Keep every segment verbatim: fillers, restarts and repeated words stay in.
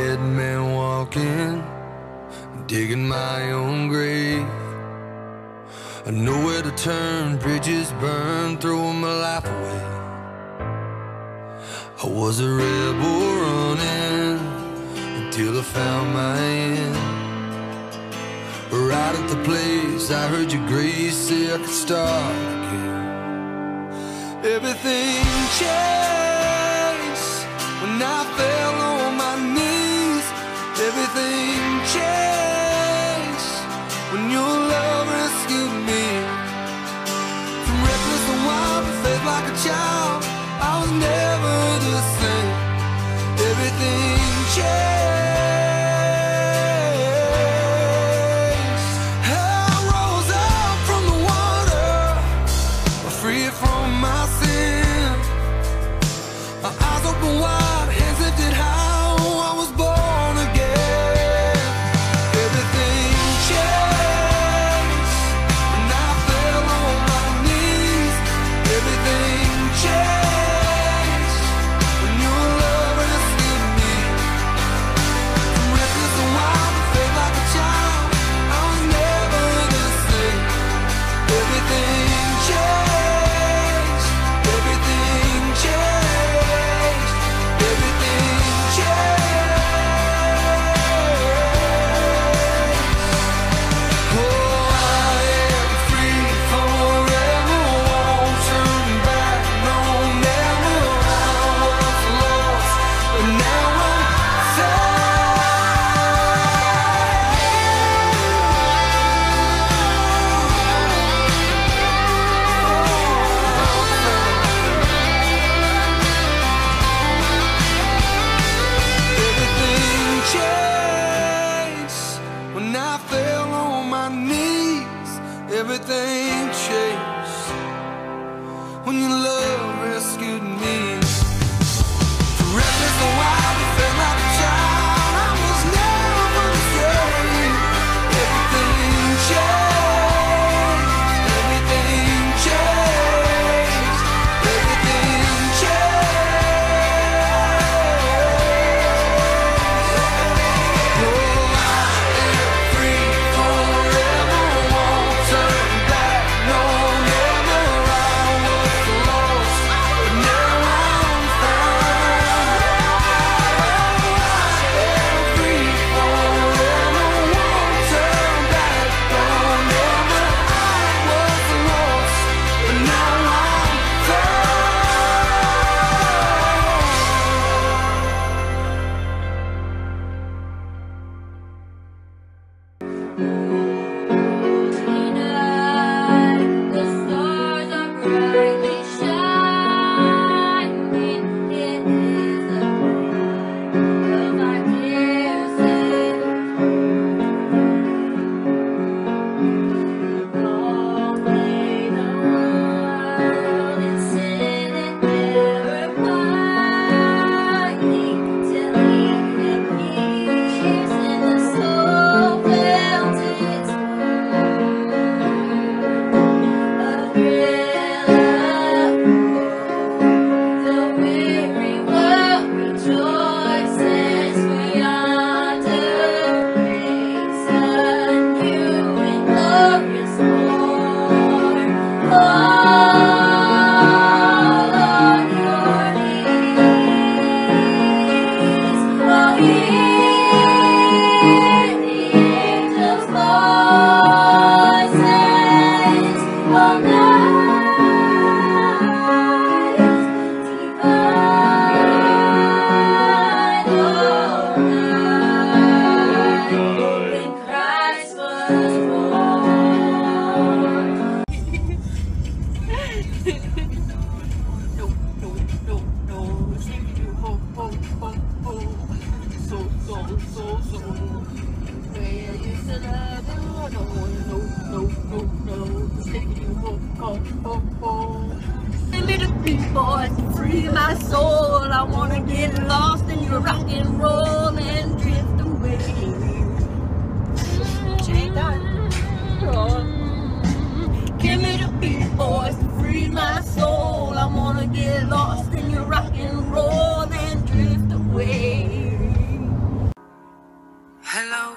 dead man walking, digging my own grave. I know where to turn, bridges burn, throwing my life away. I was a rebel running until I found my end. Right at the place I heard your grace say I could start again. Everything changed when I fell on my knees. Everything changed when your love rescued me. From reckless and wild to faith like a child, I was never the same. Everything changed. I rose up from the water, free from my sin. My eyes open wide, hands lifted high, oh, I was born again. Everything changed when I fell on my knees. Everything changed when your love rescued me. From reckless and wild to faith like a child, I was never the same. Everything changed. Everything changed. Everything changed. Oh, I am free forever, won't turn back, no, never. I was lost, but now I'm found. Everything changed when I fell on my knees. Everything changed when your love rescued me. Reckless and wild, I felt like a child, I was never the same. Everything changed. Everything changed. Everything changed. Oh, I am free forever, won't turn back, no, never. I was lost, but now I'm found. I am free forever, won't turn back, no, never. I was lost, but now I'm found. The stars are brightly shining. It is the light of my dear Savior. Long lay the world in sin and error pining, till He had pierced and the soul felt its a thrill of the weary world rejoices, for yonder breaks a new and glorious morn. Fall on your knees, oh, hear the angels' voices, all night divine, all night when Christ was born. No, no, no, no, sing you ho, ho, ho, ho. So, so, so, so. Where you said I don't know, no, no, no, no, sing you ho, ho, ho, ho. Give me the beat, boys, to free my soul. I wanna get lost in your rock and roll and drift away. Ain't that? Give me the beat, boys, to free my soul. I wanna get lost in your rock and roll and drift away. Hello,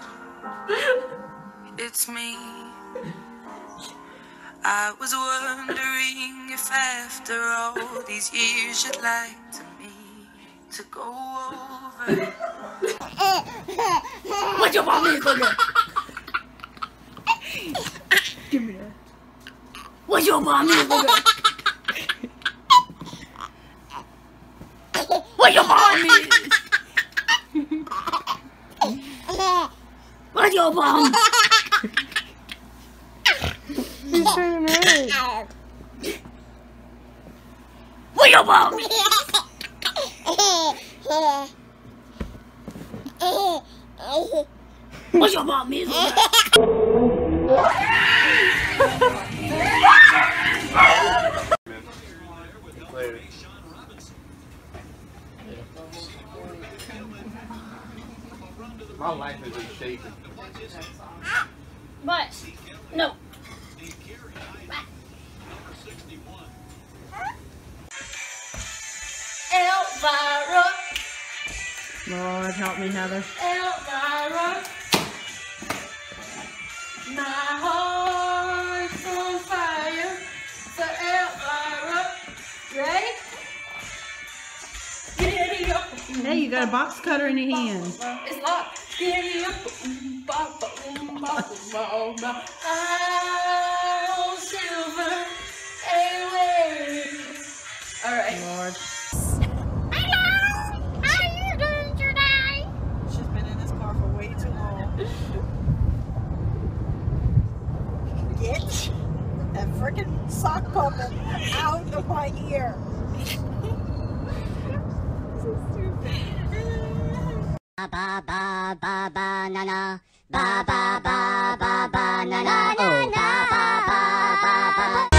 it's me. I was wondering if after all these years you'd like to me to go over. What your mom is looking? Give me that. What your mom is looking? What your mom is? What your mom? He's turning red. What your mom? What your mom is? My life is in shaking. What? No. Elvira. Lord, help me, Heather. Elvira. My heart's on fire for Elvira. Ready? Giddy up. Hey, you got a box cutter in your hand. It's locked. Giddy up. Oh, silver. Away. All right. Lord. Hello. How are you doing today? She's been in this car for way too long. Get that freaking sock puppet out of my ear. So stupid. Ba ba ba ba ba na na ba ba ba ba ba na na oh ba ba ba ba ba